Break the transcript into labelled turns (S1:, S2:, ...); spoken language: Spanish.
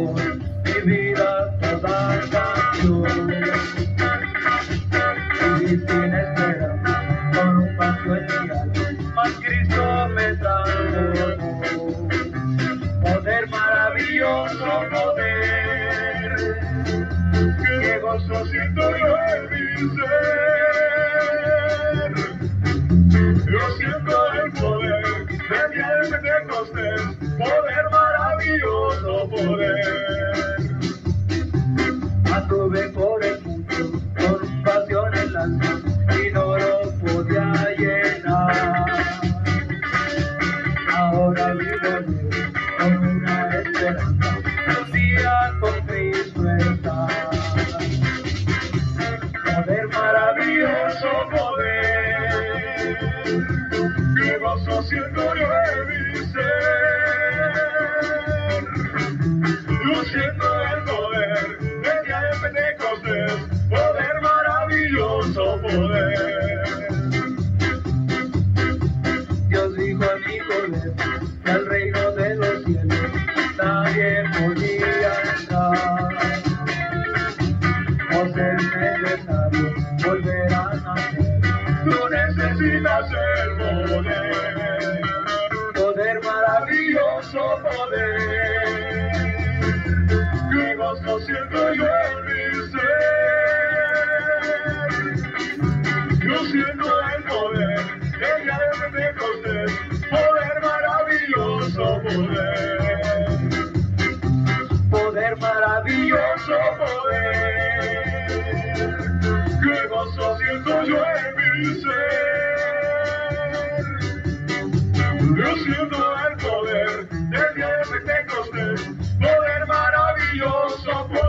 S1: Dios, mi vida toda cambió. Viví sin esperanza, con un vacío en mi alma, mas Cristo me transformó. Poder maravilloso, poder, que gozo siento yo en mi ser. Yo siento el poder del día de Pentecostés, poder maravilloso, poder. Anduve por el mundo con un vacío en el alma y no lo podía llenar. Ahora vivo libre con una esperanza, un día con Cristo estar. Poder maravilloso, poder, que gozo siento yo en mi ser. Yo siento el poder del día de Pentecostés, poder maravilloso, poder. Dios dijo a Nicodemo que al reino de los cielos nadie podía entrar. O ser necesario volver a nacer, tú necesitas el poder. Poder maravilloso, poder, que gozo siento yo en mi ser. Yo siento el poder del día de Pentecostés, poder maravilloso, poder. Poder maravilloso, poder, que gozo siento yo en mi ser. Yo siento el poder del día de Pentecostés, poder maravilloso, poder.